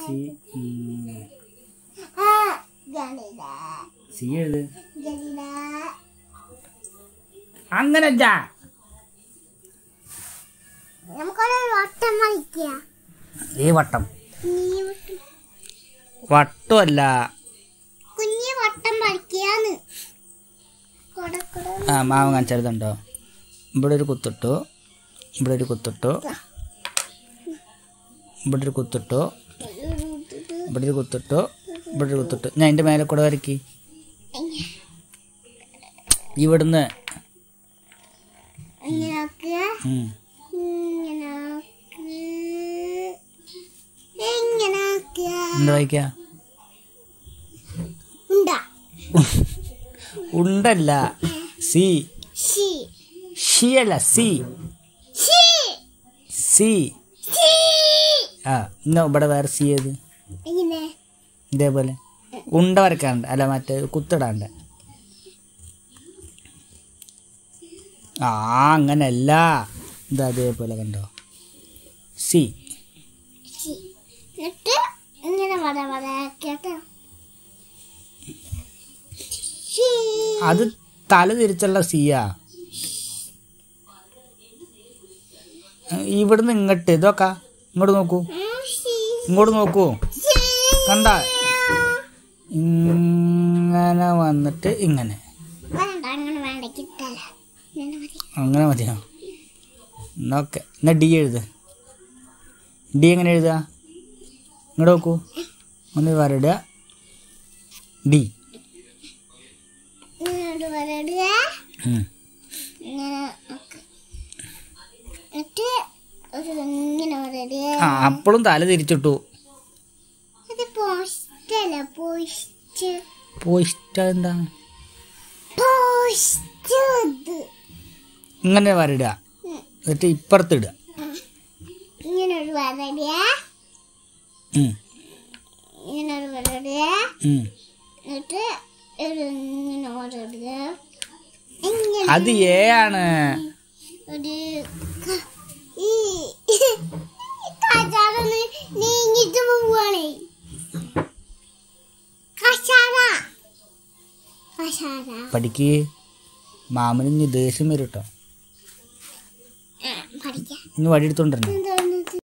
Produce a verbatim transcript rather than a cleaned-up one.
C C എഴുത് അങ്ങനെ ഈ വട്ടം വട്ടമല്ല ആ മാവ് കാണിച്ചെടുത്തുണ്ടോ ഇവിടെ ഒരു കുത്തിട്ടു ഇവിടെ ഒരു കുത്തിട്ടു ഇവിടെ ഒരു കുത്തിട്ടു ഇവിടെ ഒരു കുത്തിട്ടു ഇവിടെ ഒരു കുത്തിട്ടു ഞാൻ എൻ്റെ മേലെ കൂടെ വരക്കി ഇവിടുന്ന് എന്താ വായിക്ക ഉണ്ടല്ല സി ഷി അല്ല സി സി ആ ഇന്ന് ഇവിടെ വേറെ സി ഏത് ഇതേപോലെ ഉണ്ട വരക്കാണ്ട് അല്ല മറ്റേ കുത്തിടാണ്ട് ആ അങ്ങനല്ല ഇത് അതേപോലെ കണ്ടോ സി അത് തല തിരിച്ചുള്ള സിയാ ഇവിടുന്ന് ഇങ്ങോട്ട് ഇതൊക്കെ ഇങ്ങോട്ട് നോക്കൂ ഇങ്ങോട്ട് നോക്കൂ കണ്ട ഇങ്ങനെ വന്നിട്ട് ഇങ്ങനെ അങ്ങനെ മതിയോ എന്നൊക്കെ എന്നാ ഡി എഴുത ഡി എങ്ങനെ എഴുതുക ഇങ്ങോട്ട് നോക്കൂ ഒന്ന് വരടുക ഡി ആ അപ്പോഴും തല തിരിച്ചിട്ടു പോസ്റ്റ് എന്താ ഇങ്ങനെ വരടുക എന്നിട്ട് ഇപ്പുറത്തിടുക അത് ഏ ആണ് പഠിക്ക് മാമന് ദേഷ്യം വരും കേട്ടോ ഇന്ന് വടി എടുത്തോണ്ടിരുന്നു